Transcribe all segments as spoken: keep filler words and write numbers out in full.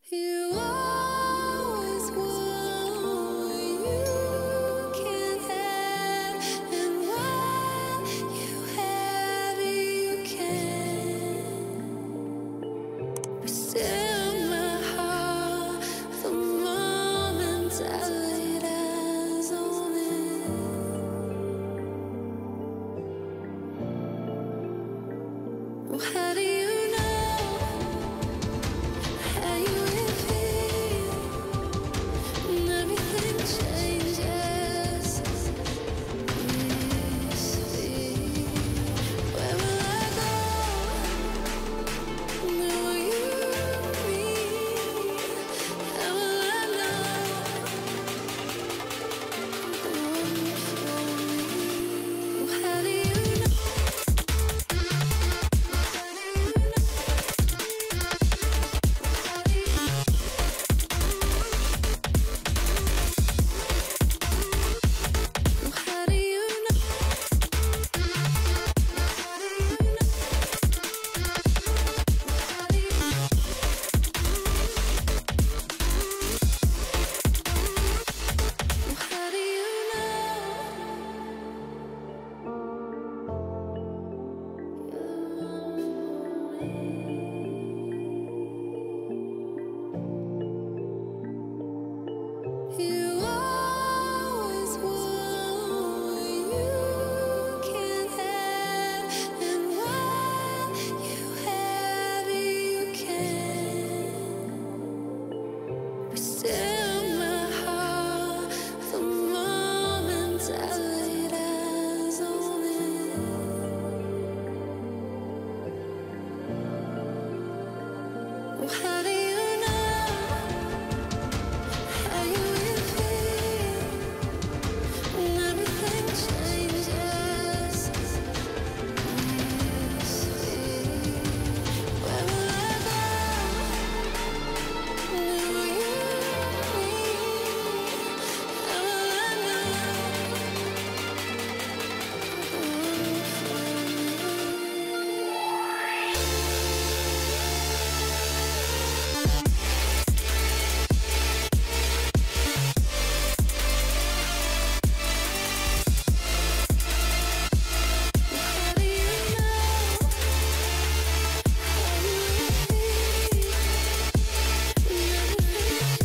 You always want what you can't have, and what you have you can. But still my heart, the moment I laid eyes on it. Well, how do you know how you will feel when everything changes? This fear, where will I go? Where will you meet? How will I know the one for me? Well, how do you know? How do you know? How do you know? You always want what you can't have, and what you have you can. But still my heart, the moment I laid eyes on it. Well, how do you know how you will feel when everything changes? This fear, where will I go? Where will you meet? How will I know the one for me? How do you know how you will feel when everything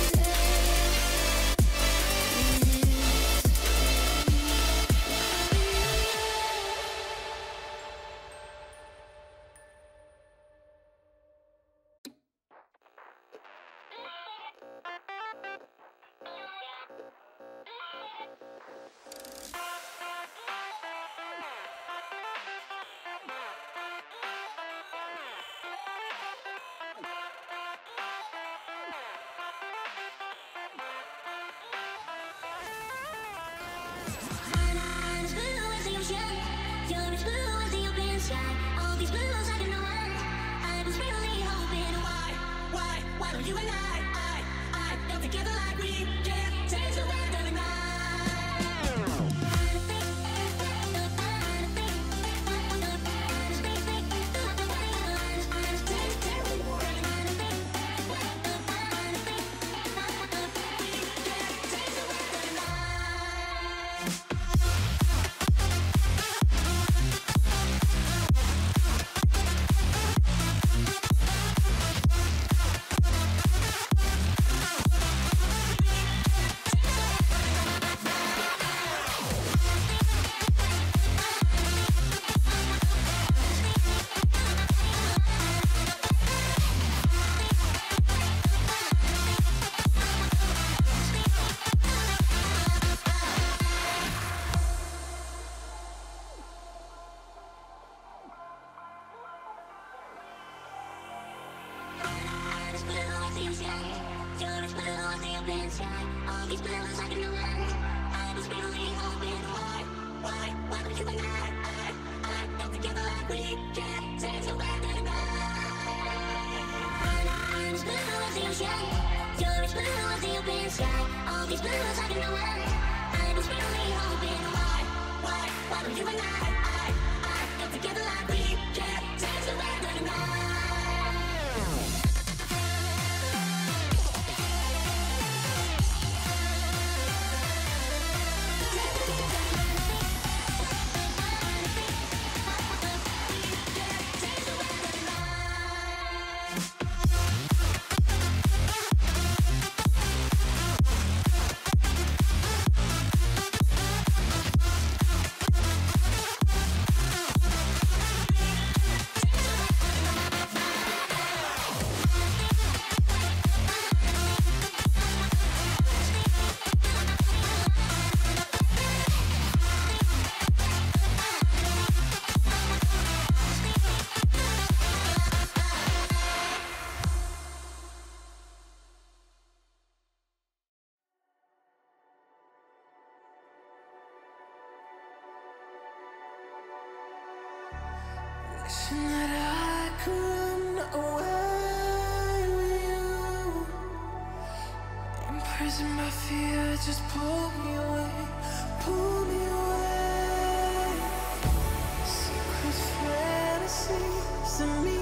You and I, I, I, got together like we can change the weather tonight. All these bills I can know I was really hoping why, why, why don't you and I, I, I got together like we can change the weather tonight. I'm as blue as the ocean, you're as blue as the open sky. All these bills I can know I was really hoping why, why, why don't you and I, I, I got together like we can change the weather tonight. Prison by fear, just pull me away, pull me away. Secret fantasies of me.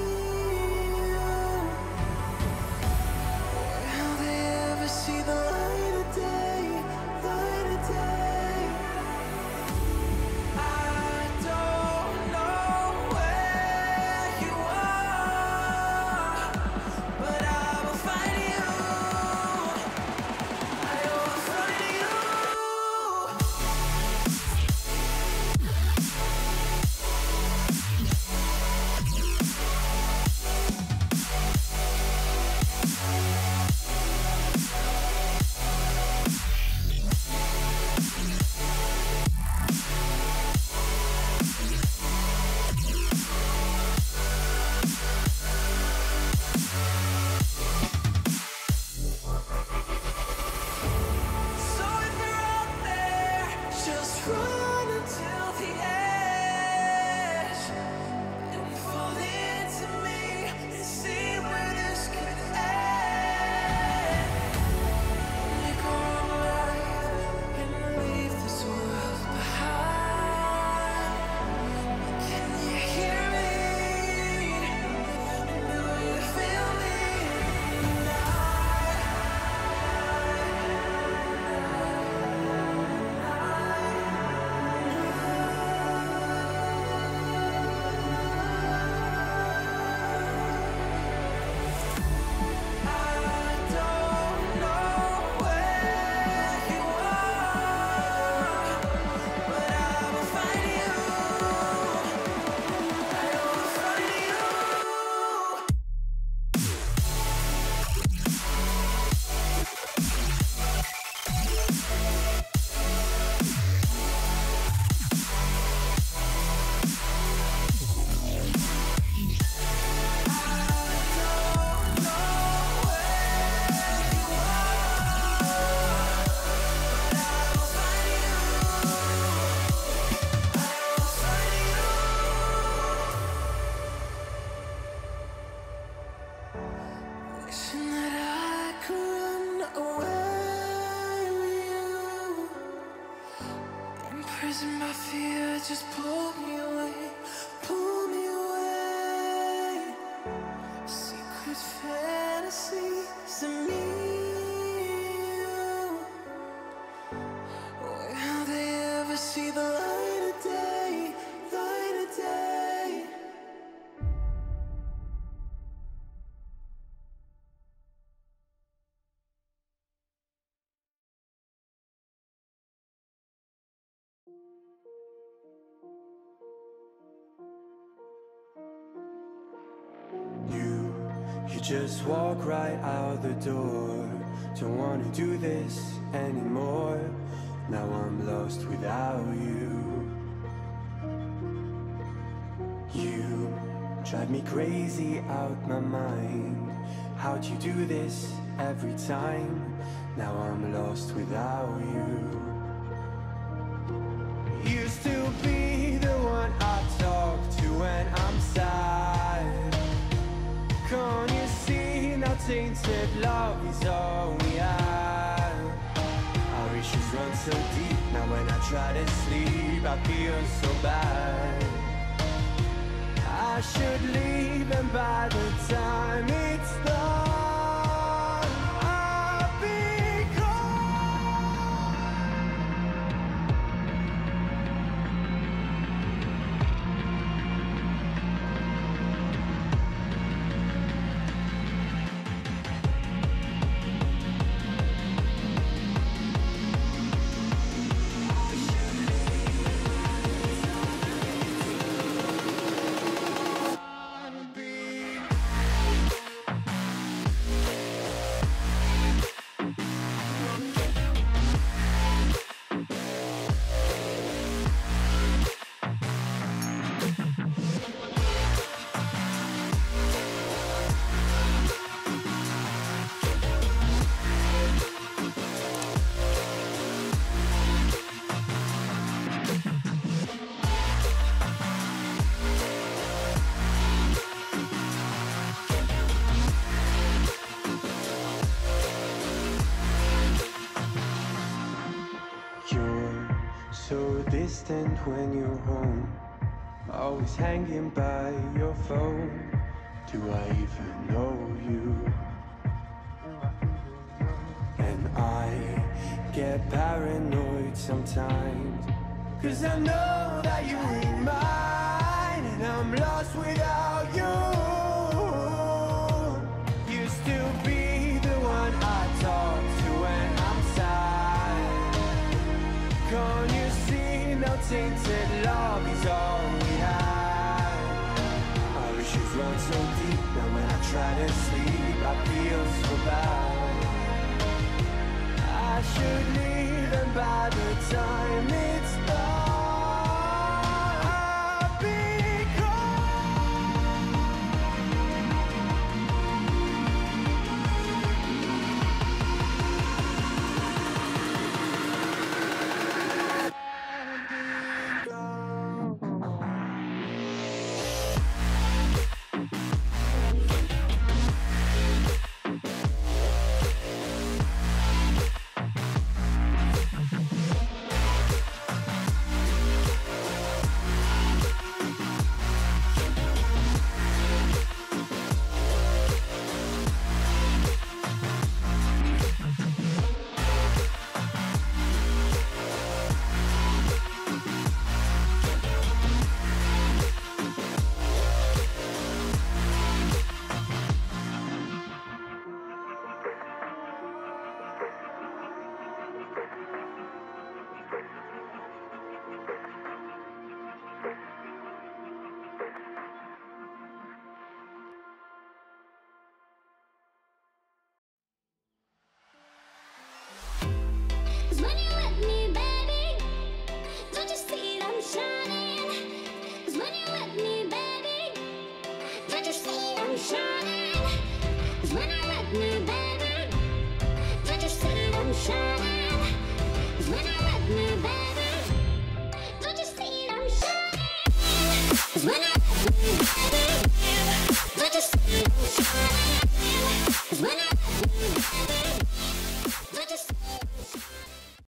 Will they ever see the light of day, light of day? I don't know where you are, but I will find you. I will find you. So if you're out there, just run until the edge and fall into me and see where this could end. Make our own life and leave this world behind. Can you hear me? Do you feel me? I don't know where you are, but I will find you. I will find you. Wishing that I could run away with you. Imprisoned by fear, just pull me away, pull me away. Secret fantasies of me. Will they ever see the light of day, light of day? You, you just walk right out the door. Don't wanna do this anymore. Now I'm lost without you. You drive me crazy out my mind. How'd you do this every time? Now I'm lost without you. Used to be the one I talk to when I'm sad. Can't you see now tainted love is all we have? Our issues run so deep, now when I try to sleep I feel so bad. I should leave and by the time it's done I'll be gone. I'll be distant when you're home, always hanging by your phone. Do I even know you? And I get paranoid sometimes, 'cause I know that you ain't mine, and I'm lost without you. Used to be the one I talk to when I'm sad. Can't you see now tainted love is all we have? Our issues run so deep, now when I try to sleep I feel so bad. I should leave, and by the time it